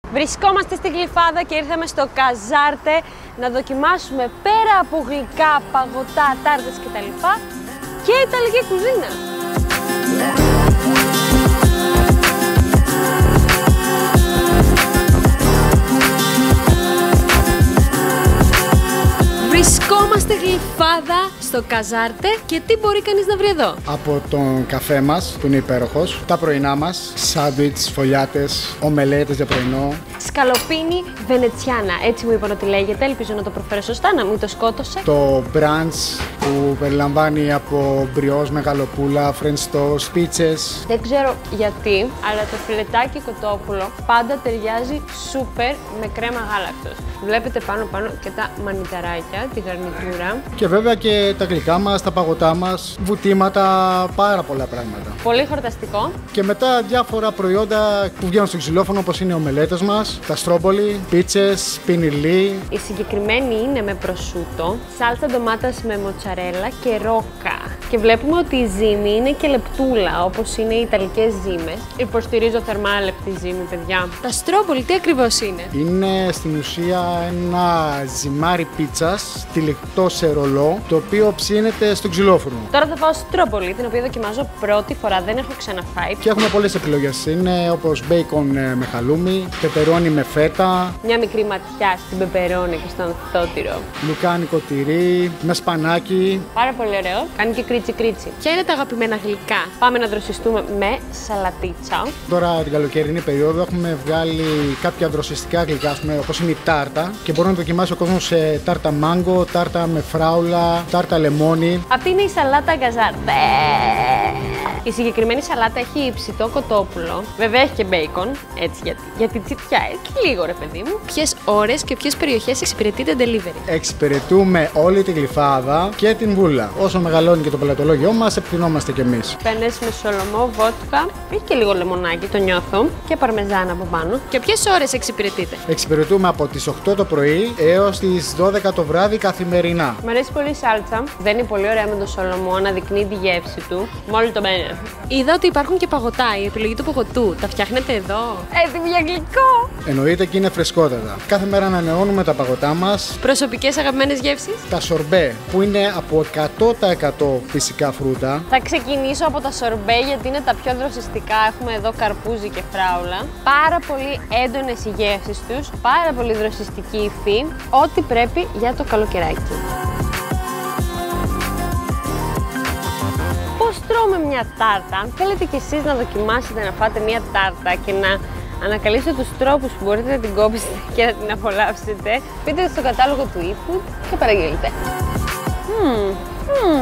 Βρισκόμαστε στη Γλυφάδα και ήρθαμε στο Καζάρτε να δοκιμάσουμε πέρα από γλυκά, παγωτά, τάρτες κτλ. Και ιταλική κουζίνα. Βρισκόμαστε Γλυφάδα στο Καζάρτε και τι μπορεί κανείς να βρει εδώ? Από τον καφέ μας που είναι υπέροχος, τα πρωινά μας, σάντουιτς, φωλιάτες, ομελέτες για πρωινό. Σκαλοπίνι Βενετσιάνα, έτσι μου είπαν ότι λέγεται, ελπίζω να το προφέρω σωστά, να μην το σκότωσε. Το brunch που περιλαμβάνει από μπριός, μεγαλοπούλα, french toast, πίτσες. Δεν ξέρω γιατί, αλλά το φιλετάκι κοτόπουλο πάντα ταιριάζει σούπερ με κρέμα γάλακτος. Βλέπετε πάνω και τα μανιταράκια, τη γαρνιτούρα. Και βέβαια και τα γλυκά μας, τα παγωτά μας, βουτήματα, πάρα πολλά πράγματα. Πολύ χορταστικό. Και μετά διάφορα προϊόντα που βγαίνουν στο ξυλόφωνο, όπως είναι οι ομελέτες μας, τα στρόμπολι, πίτσες, πινιλί. Η συγκεκριμένη είναι με προσούτο, σάλτσα ντομάτας με μοτσαρέλα και ρόκα. Και βλέπουμε ότι η ζύμη είναι και λεπτούλα, όπως είναι οι ιταλικές ζύμες. Υποστηρίζω θερμά λεπτή ζύμη, παιδιά. Τα στρόμπολι τι ακριβώς είναι? Είναι στην ουσία ένα ζυμάρι πίτσας, τυλιχτό σε ρολό, το οποίο ψήνεται στο ξυλόφωνο. Τώρα θα φάω στρόμπολι, την οποία δοκιμάζω πρώτη φορά, δεν έχω ξαναφάει. Και έχουμε πολλές επιλογές. Είναι όπως μπέικον με χαλούμι, πεπερόνι με φέτα. Μια μικρή ματιά στην πεπερόνι και στον θότυρο. Λουκάνικο τυρί, με σπανάκι. Πάρα πολύ ωραίο. Κάνει και κρίτσι κρίτσι. Ποια είναι τα αγαπημένα γλυκά? Πάμε να δροσιστούμε με σαλατίτσα. Τώρα την καλοκαιρινή περίοδο έχουμε βγάλει κάποια δροσιστικά γλυκά, όπως είναι η τάρτα. Και μπορεί να δοκιμάσει ο κόσμος σε τάρτα μάγκο, τάρτα με φράουλα, τάρτα λεμόνι. Αυτή είναι η σαλάτα Καζάρτε. Η συγκεκριμένη σαλάτα έχει ψητό κοτόπουλο. Βέβαια έχει και μπέικον. Έτσι γιατί τσιτιά, και λίγο ρε παιδί μου. Ποιες ώρες και ποιες περιοχές εξυπηρετείτε delivery? Εξυπηρετούμε όλη τη Γλυφάδα και την Βούλα. Όσο μεγαλώνει και το πελατολόγιο μας, επεκτηνόμαστε κι εμείς. Πενές με σολομό, βότκα, έχει και λίγο λεμονάκι, το νιώθω. Και παρμεζάνα από πάνω. Και ποιες ώρες εξυπηρετείτε? Εξυπηρετούμε από τις 8 το πρωί έως τις 12 το βράδυ καθημερινά. Μ' αρέσει πολύ η σάλτσα. Δεν είναι πολύ ωραία με το σολομό, αναδεικνύει τη γεύση του. Μόλι το μπαίνε. Είδα ότι υπάρχουν και παγωτά. Η επιλογή του παγωτού. Τα φτιάχνετε εδώ? Έτοιμη για γλυκό! Εννοείται και είναι φρεσκότατα. Κάθε μέρα ανανεώνουμε τα παγωτά μας. Προσωπικές αγαπημένες γεύσεις? Τα σορμπέ, που είναι από 100% φυσικά φρούτα. Θα ξεκινήσω από τα σορμπέ γιατί είναι τα πιο δροσιστικά. Έχουμε εδώ καρπούζι και φράουλα. Πάρα πολύ έντονες οι γεύσεις τους. Πάρα πολύ δροσιστική υφή. Ό,τι πρέπει για το καλοκαιράκι. Πώς τρώμε μια τάρτα? Αν θέλετε κι εσείς να δοκιμάσετε να φάτε μια τάρτα και να ανακαλύψετε τους τρόπους που μπορείτε να την κόψετε και να την απολαύσετε, μπείτε στο κατάλογο του eFood και παραγγείλτε.